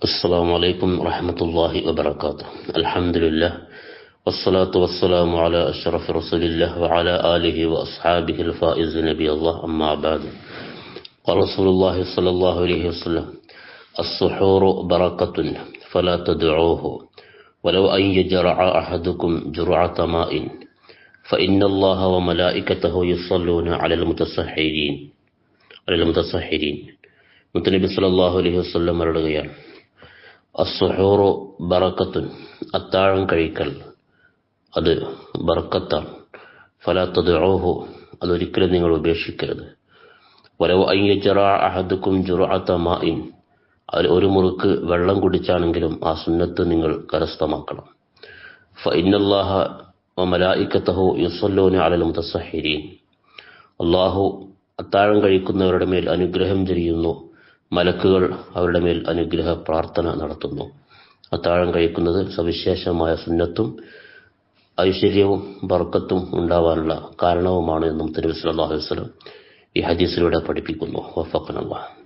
السلام عليكم ورحمة الله وبركاته. الحمد لله والصلاة والسلام على أشرف رسول الله وعلى آله وأصحابه الفائزين بي الله. أما بعد، قال رسول الله صلى الله عليه وسلم: السحور بركة فلا تدعوه ولو أن يجرع أحدكم جرعة ماء فإن الله وملائكته يصلون على المتسحرين. മുത്തനബി സല്ലല്ലാഹു അലൈഹി വസല്ലം പറയുകയാണ്, അസ്സുഹൂറു ബറക്കത്തുൻ, അത്താഴം കഴിക്കൽ അത് ബർക്കത്താണ്. ഫലാ തദ്ഉഹു, അതൊരിക്കലും നിങ്ങൾ ഉപേക്ഷിക്കരുത്. വലൗ അൻ യജ്റഅ അഹദുക്കും ജുർഅത മാഇൻ, ഒരു മുറുക്ക് വെള്ളം കുടിച്ചാണെങ്കിലും ആ സുന്നത്ത് നിങ്ങൾ കരസ്ഥമാക്കണം. ഫഇന്നല്ലാഹ വമലായികതഹു യുസല്ലൂന അലൽ മുതസഹിരീൻ, അല്ലാഹു അത്താഴം കഴിക്കുന്നവരുടെ മേൽ അനുഗ്രഹം ചൊരിയുന്നു, മലക്കുകൾ അവരുടെ മേൽ അനുഗ്രഹ പ്രാർത്ഥന നടത്തുന്നു. അത്താഴം കഴിക്കുന്നത് സവിശേഷമായ സുന്നത്തും ഐശ്വര്യവും ബർക്കത്തും ഉണ്ടാവാനുള്ള കാരണവുമാണ് എന്നും നബി സല്ലല്ലാഹു അലൈഹി വസല്ലം ഈ ഹദീസിലൂടെ പഠിപ്പിക്കുന്നു. വഫഖനല്ലാഹ്.